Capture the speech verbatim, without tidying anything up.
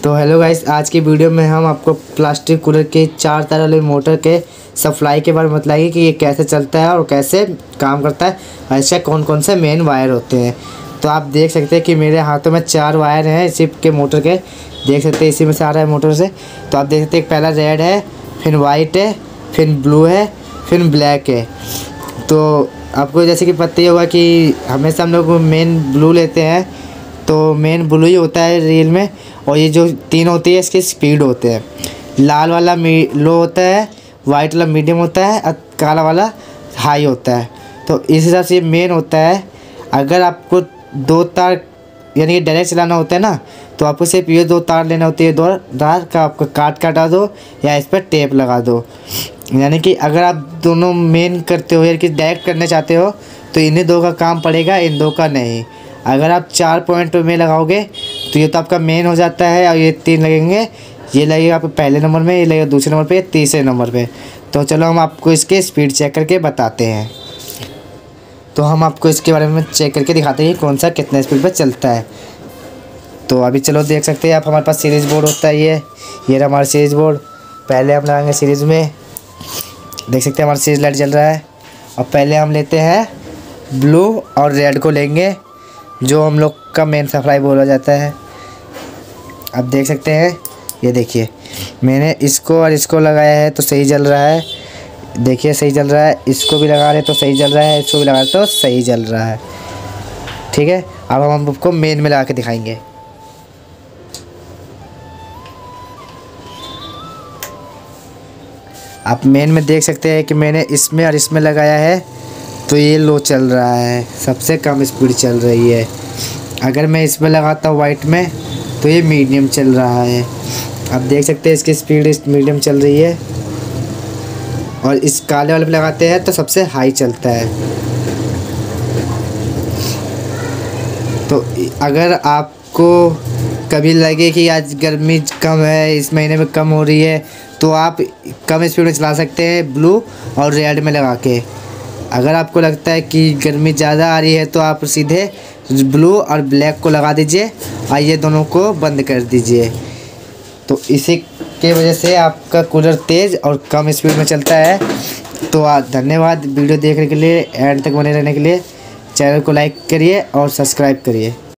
तो hello guys, आज की वीडियो में हम आपको प्लास्टिक कूलर के चार तार वाले मोटर के सप्लाई के बारे में बताएंगे कि ये कैसे चलता है और कैसे काम करता है और इससे कौन कौन से मेन वायर होते हैं। तो आप देख सकते हैं कि मेरे हाथों में चार वायर हैं इसी के मोटर के, देख सकते हैं इसी में से आ रहा है मोटर से। तो आप देख सकते हैं पहला रेड है, फिर वाइट है, फिर ब्लू है, फिर ब्लैक है। तो आपको जैसे कि पता ही होगा कि हमेशा हम लोग मेन ब्लू लेते हैं, तो मेन ब्लू ही होता है रील में। और ये जो तीन होती है इसकी स्पीड होते हैं, लाल वाला लो होता है, वाइट वाला मीडियम होता है और काला वाला हाई होता है। तो इस हिसाब से ये मेन होता है। अगर आपको दो तार यानी कि डायरेक्ट चलाना होता है ना, तो आपको सिर्फ ये दो तार लेना होती है, दो तार का आपको काट काटा दो या इस पर टेप लगा दो। यानी कि अगर आप दोनों मेन करते हो या कि डायरेक्ट करना चाहते हो तो इन्हीं दो का काम पड़ेगा, इन दो का नहीं। अगर आप चार पॉइंट में लगाओगे तो ये तो आपका मेन हो जाता है और ये तीन लगेंगे, ये लगेगा आपको पहले नंबर में, ये लगेगा दूसरे नंबर पे, ये तीसरे नंबर पे। तो चलो हम आपको इसके स्पीड चेक करके बताते हैं। तो हम आपको इसके बारे में चेक करके दिखाते हैं कौन सा कितने स्पीड पर चलता है। तो अभी चलो देख सकते हैं आप, हमारे पास सीरीज़ बोर्ड होता है, ये ये रहा हमारा सीरीज़ बोर्ड। पहले हम लगाएंगे सीरीज़ में, देख सकते हैं हमारा सीरीज़ लाइट जल रहा है। और पहले हम लेते हैं ब्लू और रेड को लेंगे, जो हम लोग का मेन सप्लाई बोला जाता है। अब देख सकते हैं, ये देखिए मैंने इसको और इसको लगाया है तो सही जल रहा है, देखिए सही जल रहा है। इसको भी लगा रहे तो सही जल रहा है, इसको भी लगा रहे तो सही जल रहा है। ठीक है, अब हम आपको मेन में लगा के दिखाएंगे। आप मेन में देख सकते हैं कि मैंने इसमें और इसमें लगाया है तो ये लो चल रहा है, सबसे कम स्पीड चल रही है। अगर मैं इसमें लगाता हूँ वाइट में तो ये मीडियम चल रहा है। आप देख सकते हैं इसकी स्पीड इस मीडियम चल रही है। और इस काले वाले पे लगाते हैं तो सबसे हाई चलता है। तो अगर आपको कभी लगे कि आज गर्मी कम है, इस महीने में कम हो रही है, तो आप कम स्पीड में चला सकते हैं ब्लू और रेड में लगा के। अगर आपको लगता है कि गर्मी ज़्यादा आ रही है तो आप सीधे ब्लू और ब्लैक को लगा दीजिए और ये दोनों को बंद कर दीजिए। तो इसी के वजह से आपका कूलर तेज़ और कम स्पीड में चलता है। तो धन्यवाद वीडियो देखने के लिए, एंड तक बने रहने के लिए। चैनल को लाइक करिए और सब्सक्राइब करिए।